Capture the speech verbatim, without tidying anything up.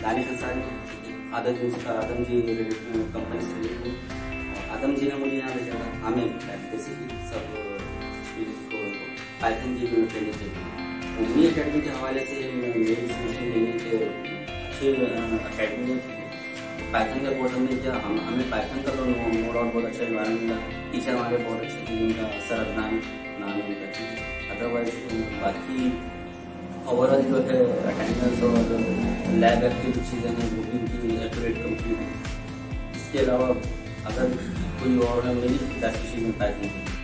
दानिश अंसारी, आदम जी से आदम जी कंपनी से रिलेटेड हूँ। आदम जी ने मुझे यहाँ भेजा था, हमें बेसिकली सब को पाइथन की ट्रेनिंग के लिए। उन्हीं अकेडमी के हवाले से मेरी इंस्टीट्यूशन लेने के अच्छी अकेडमी है। पाइथन का कोर्स हमने किया, हम हमें पाइथन का तो नो डाउट बहुत अच्छा इन्वायरमेंट मिला। टीचर हमारे बहुत अच्छे थे, उनका सर अदनान नाम है उनका। अदरवाइज बाकी ओवरऑल जो है अटेंडेंस और लैब की जो चीज़ें हैं वो भी उनकी एक्यूरेट कंप्लीट है। इसके अलावा अगर कोई और है मेरी बेस्ट चीज़ में पाइथन